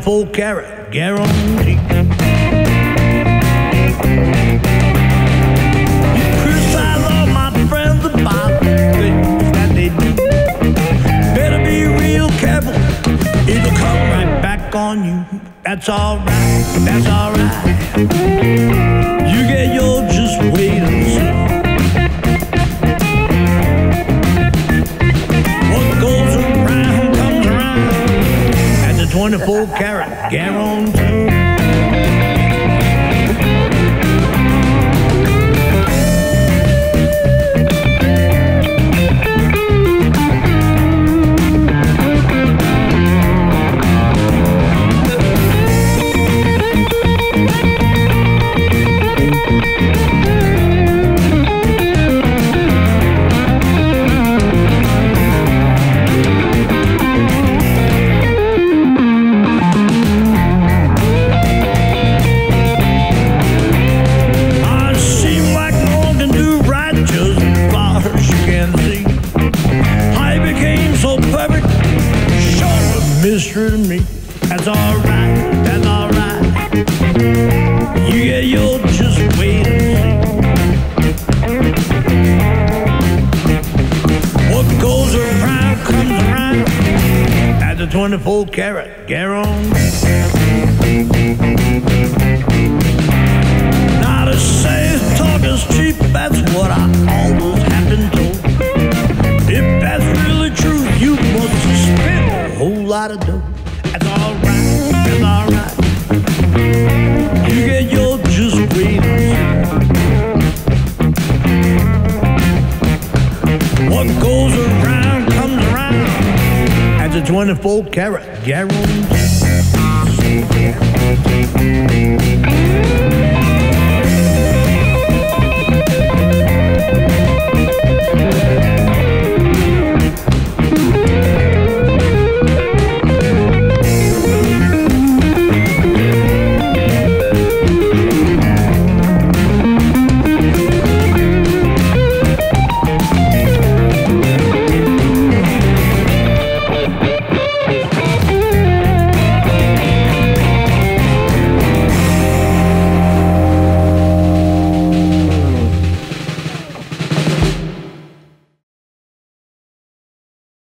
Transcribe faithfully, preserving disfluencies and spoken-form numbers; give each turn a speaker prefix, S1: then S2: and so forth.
S1: twenty-four karat guarantee. You criticize all my friends about things that they do. Better be real careful, it'll come right back on you. That's alright, that's alright. You get your just wait and see. What goes around comes around. That's a twenty-four karat guarantee. Mystery to me, that's alright, that's alright. You get your just wait and see. What goes around comes around. That's a twenty-four karat guarantee. Now to say talk is cheap, that's what I always have been told. If that's really true, you must have spent a whole lot of dough. That's alright, that's alright. You get your just wait and see. What goes around comes around. That's a twenty-four karat guarantee.